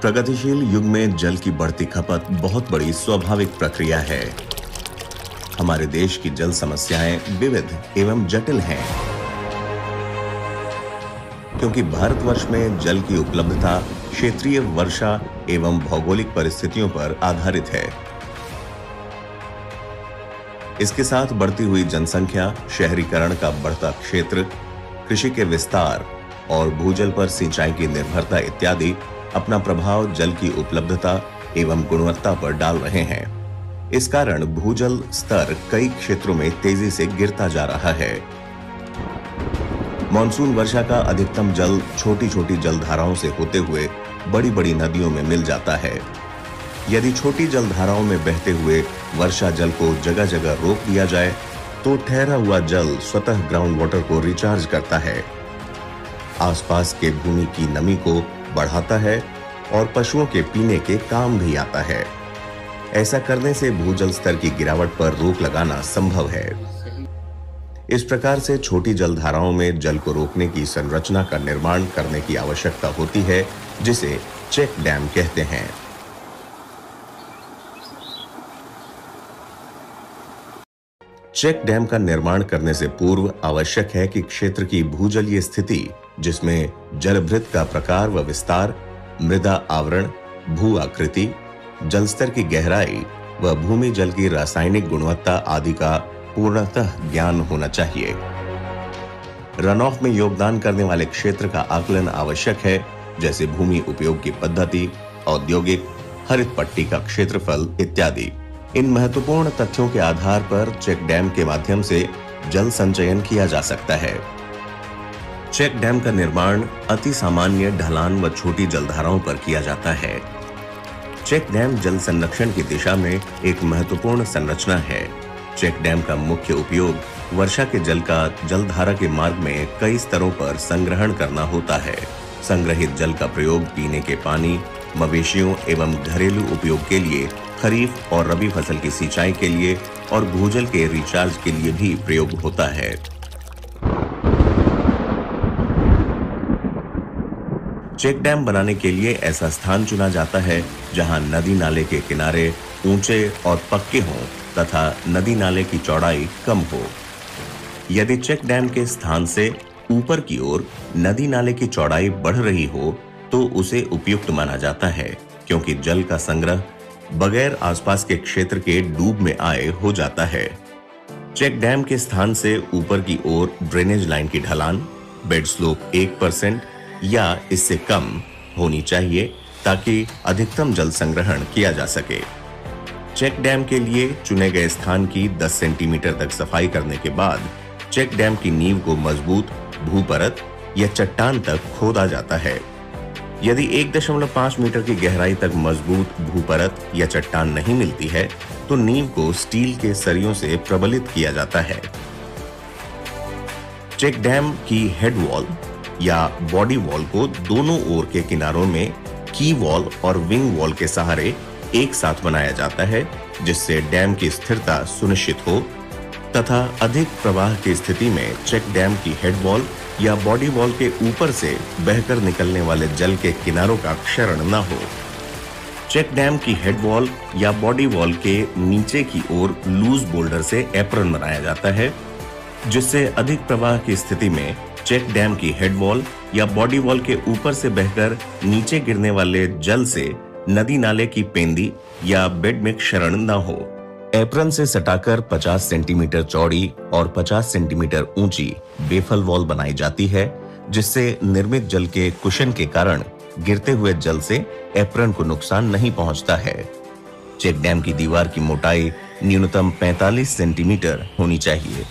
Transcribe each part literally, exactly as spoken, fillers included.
प्रगतिशील युग में जल की बढ़ती खपत बहुत बड़ी स्वाभाविक प्रक्रिया है। हमारे देश की जल समस्याएं विविध एवं जटिल हैं, क्योंकि भारतवर्ष में जल की उपलब्धता क्षेत्रीय वर्षा एवं भौगोलिक परिस्थितियों पर आधारित है। इसके साथ बढ़ती हुई जनसंख्या, शहरीकरण का बढ़ता क्षेत्र, कृषि के विस्तार और भूजल पर सिंचाई की निर्भरता इत्यादि अपना प्रभाव जल की उपलब्धता एवं गुणवत्ता पर डाल रहे हैं। इस कारण भूजल स्तर कई क्षेत्रों में तेजी से गिरता जा रहा है। मानसून वर्षा का अधिकतम जल छोटी छोटी जलधाराओं से होते हुए बड़ी बड़ी नदियों में मिल जाता है। यदि छोटी जलधाराओं में बहते हुए वर्षा जल को जगह जगह रोक दिया जाए तो ठहरा हुआ जल स्वतः ग्राउंड वाटर को रिचार्ज करता है, आसपास के भूमि की नमी को बढ़ाता है और पशुओं के पीने के काम भी आता है। ऐसा करने से भूजल स्तर की गिरावट पर रोक लगाना संभव है। इस प्रकार से छोटी जलधाराओं में जल को रोकने की संरचना का निर्माण करने की आवश्यकता होती है, जिसे चेक डैम कहते हैं। चेक डैम का निर्माण करने से पूर्व आवश्यक है कि क्षेत्र की भूजलीय स्थिति, जिसमें जलभृत का प्रकार व विस्तार, मृदा आवरण, भू आकृति, जलस्तर की गहराई व भूमि जल की रासायनिक गुणवत्ता आदि का पूर्णतः ज्ञान होना चाहिए। रन ऑफ में योगदान करने वाले क्षेत्र का आकलन आवश्यक है, जैसे भूमि उपयोग की पद्धति, औद्योगिक, हरित पट्टी का क्षेत्रफल इत्यादि। इन महत्वपूर्ण तथ्यों के आधार पर चेक डैम के माध्यम से जल संचयन किया जा सकता है। चेक डैम का निर्माण अति सामान्य ढलान व छोटी जलधाराओं पर किया जाता है। चेक डैम जल संरक्षण की दिशा में एक महत्वपूर्ण संरचना है। चेक डैम का मुख्य उपयोग वर्षा के जल का जलधारा के मार्ग में कई स्तरों पर संग्रहण करना होता है। संग्रहित जल का प्रयोग पीने के पानी, मवेशियों एवं घरेलू उपयोग के लिए, खरीफ और रबी फसल की सिंचाई के लिए और भूजल के रिचार्ज के लिए भी प्रयोग होता है। चेक डैम बनाने के लिए ऐसा स्थान चुना जाता है जहां नदी नाले के किनारे ऊंचे और पक्के हों तथा नदी नाले की चौड़ाई कम हो। यदि चेक डैम के स्थान से ऊपर की ओर नदी नाले की चौड़ाई बढ़ रही हो तो उसे उपयुक्त माना जाता है, क्योंकि जल का संग्रह बगैर आसपास के क्षेत्र के डूब में आए हो जाता है। चेक डैम के स्थान से ऊपर की ओर ड्रेनेज लाइन की ढलान, बेड स्लोप एक परसेंट या इससे कम होनी चाहिए, ताकि अधिकतम जल संग्रहण किया जा सके। चेक डैम के लिए चुने गए स्थान की दस सेंटीमीटर तक सफाई करने के बाद चेक डैम की नींव को मजबूत भूपरत या चट्टान तक खोदा जाता है। यदि एक दशमलव पाँच मीटर की गहराई तक मजबूत भूपरत या चट्टान नहीं मिलती है तो नींव को स्टील के सरियों से प्रबलित किया जाता है। चेक डैम की हेड वॉल या बॉडी वॉल को दोनों ओर के किनारों में की वॉल और विंग वॉल के सहारे एक साथ बनाया जाता है, जिससे डैम की स्थिरता सुनिश्चित हो तथा अधिक प्रवाह की स्थिति में चेक डैम की हेड वॉल या बॉडी वॉल के ऊपर से बहकर निकलने वाले जल के किनारों का क्षरण न हो। चेक डैम की हेड वॉल या बॉडी वॉल के नीचे की ओर लूज बोल्डर से एप्रन बनाया जाता है, जिससे अधिक प्रवाह की स्थिति में चेक डैम की हेड वॉल या बॉडी वॉल के ऊपर से बहकर नीचे गिरने वाले जल से नदी नाले की पेंदी या बेड में क्षरण न हो। एप्रन से सटाकर पचास सेंटीमीटर चौड़ी और पचास सेंटीमीटर ऊंची बेफल वॉल बनाई जाती है, जिससे निर्मित जल के कुशन के कारण गिरते हुए जल से एप्रन को नुकसान नहीं पहुंचता है। चेक डैम की दीवार की मोटाई न्यूनतम पैंतालीस सेंटीमीटर होनी चाहिए।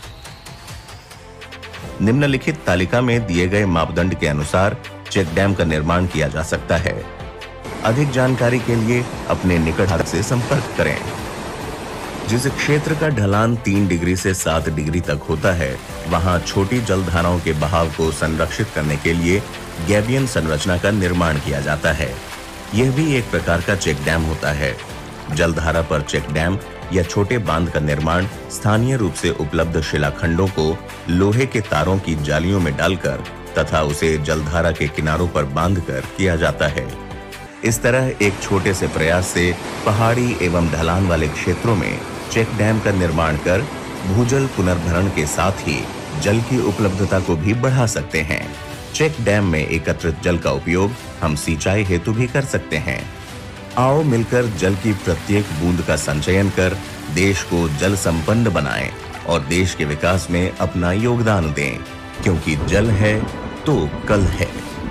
निम्नलिखित तालिका में दिए गए मापदंड के अनुसार चेक डैम का निर्माण किया जा सकता है। अधिक जानकारी के लिए अपने निकट से संपर्क करें। जिस क्षेत्र का ढलान तीन डिग्री से सात डिग्री तक होता है, वहां छोटी जलधाराओं के बहाव को संरक्षित करने के लिए गैबियन संरचना का निर्माण किया जाता है। यह भी एक प्रकार का चेक डैम होता है। जलधारा पर चेक डैम या छोटे बांध का निर्माण स्थानीय रूप से उपलब्ध शिलाखंडों को लोहे के तारों की जालियों में डालकर तथा उसे जलधारा के किनारों पर बांधकर किया जाता है। इस तरह एक छोटे से प्रयास से पहाड़ी एवं ढलान वाले क्षेत्रों में चेक डैम का निर्माण कर भूजल पुनर्भरण के साथ ही जल की उपलब्धता को भी बढ़ा सकते हैं। चेक डैम में एकत्रित जल का उपयोग हम सिंचाई हेतु भी कर सकते हैं। आओ मिलकर जल की प्रत्येक बूंद का संचयन कर देश को जल संपन्न बनाएं और देश के विकास में अपना योगदान दें, क्योंकि जल है तो कल है।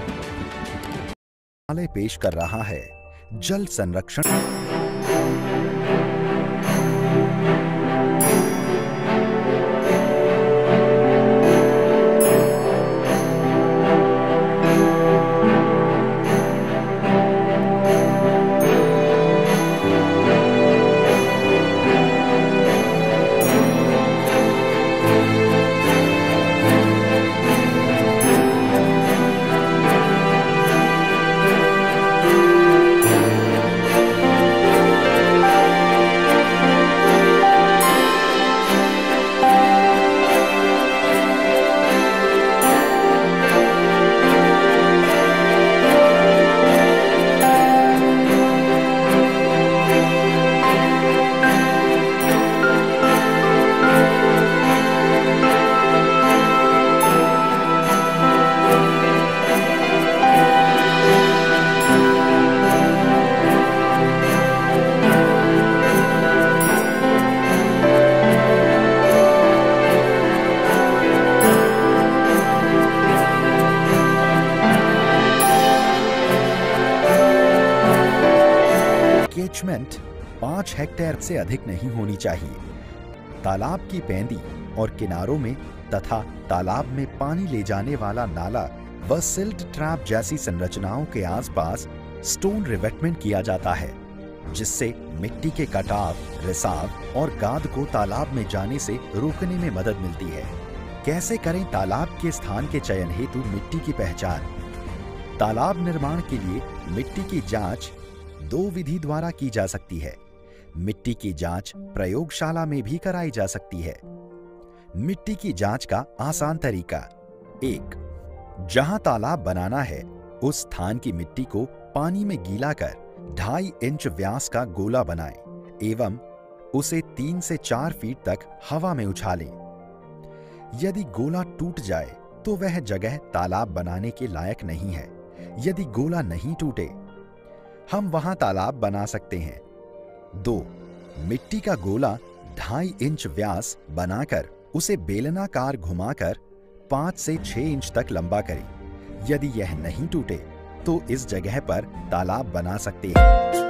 पेश कर रहा है जल संरक्षण। कैचमेंट पाँच हेक्टेयर से अधिक नहीं होनी चाहिए। तालाब की पैंदी और किनारों में तथा तालाब में पानी ले जाने वाला नाला व सिल्ट ट्रैप जैसी संरचनाओं के आसपास स्टोन रिवेटमेंट किया जाता है, जिससे मिट्टी के कटाव, रिसाव और गाद को तालाब में जाने से रोकने में मदद मिलती है। कैसे करें तालाब के स्थान के चयन हेतु मिट्टी की पहचान? तालाब निर्माण के लिए मिट्टी की जांच दो विधि द्वारा की जा सकती है। मिट्टी की जांच प्रयोगशाला में भी कराई जा सकती है। मिट्टी की जांच का आसान तरीका: एक, जहां तालाब बनाना है उस स्थान की मिट्टी को पानी में गीला कर ढाई इंच व्यास का गोला बनाएं एवं उसे तीन से चार फीट तक हवा में उछालें। यदि गोला टूट जाए तो वह जगह तालाब बनाने के लायक नहीं है। यदि गोला नहीं टूटे, हम वहां तालाब बना सकते हैं। दो, मिट्टी का गोला ढाई इंच व्यास बनाकर उसे बेलनाकार घुमाकर पांच से छह इंच तक लंबा करें। यदि यह नहीं टूटे तो इस जगह पर तालाब बना सकते हैं।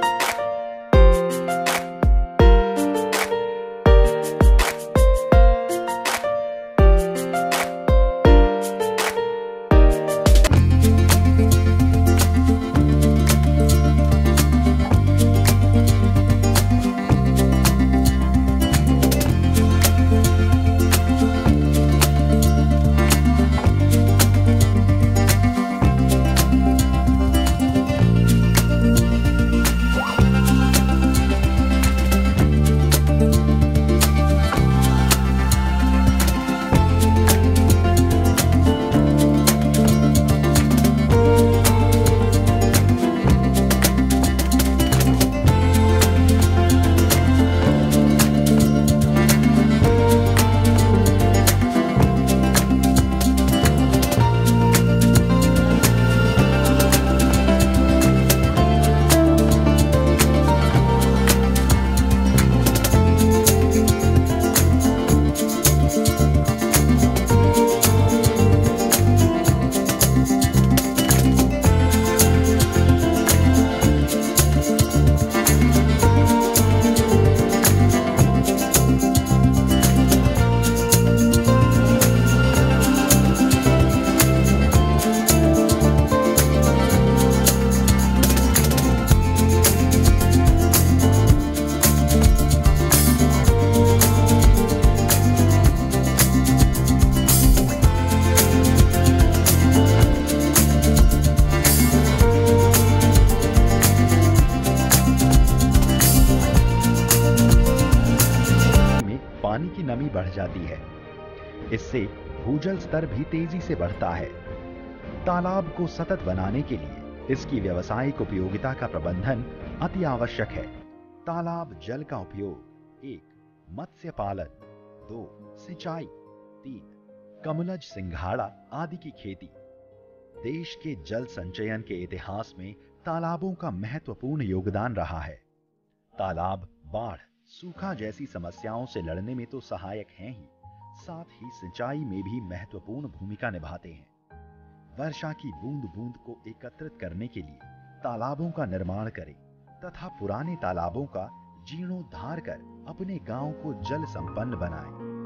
नमी बढ़ जाती है। इससे भूजल स्तर भी तेजी से बढ़ता है। तालाब को सतत बनाने के लिए इसकी व्यावसायिक उपयोगिता का प्रबंधन अति आवश्यक है। तालाब जल का उपयोग: एक, मत्स्य पालन। दो, सिंचाई। तीन, कमलज, सिंघाड़ा आदि की खेती। देश के जल संचयन के इतिहास में तालाबों का महत्वपूर्ण योगदान रहा है। तालाब बाढ़, सूखा जैसी समस्याओं से लड़ने में तो सहायक हैं ही, साथ ही सिंचाई में भी महत्वपूर्ण भूमिका निभाते हैं। वर्षा की बूंद बूंद को एकत्रित करने के लिए तालाबों का निर्माण करें तथा पुराने तालाबों का जीर्णोद्धार कर अपने गांव को जल संपन्न बनाएं।